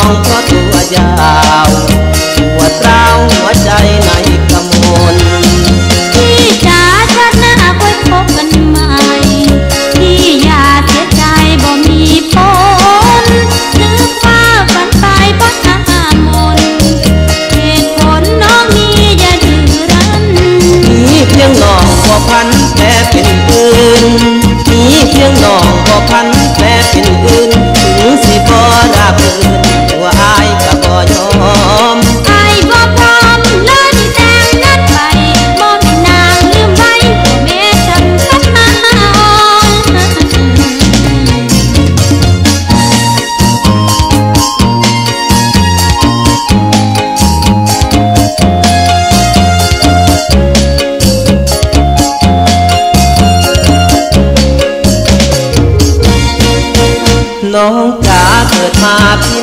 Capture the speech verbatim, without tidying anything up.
องเพราะตัวยาวปวดร้าวหัวใจในกำมลพี่จ๋าชาติหน้าค่อยพบกันใหม่พี่อย่าเสียใจบ่มีผลนึกว่าฝันไปเพราะทามนเหตุผลน้องนี้อย่าดื้อรั้นมีเพียงน้องบ่พันแพ้เป็นอื่นมีเพียงน้องบ่พันแพ้เป็นอื่นถึงสิบ่ราบรื่นตัวอายก็บ่ยอมอายบ่พร้อมเลยแต่งงานไปบ่แม่นางลืมไว้แม่ฉันสักมาน้องจ๋าเกิดมาพี่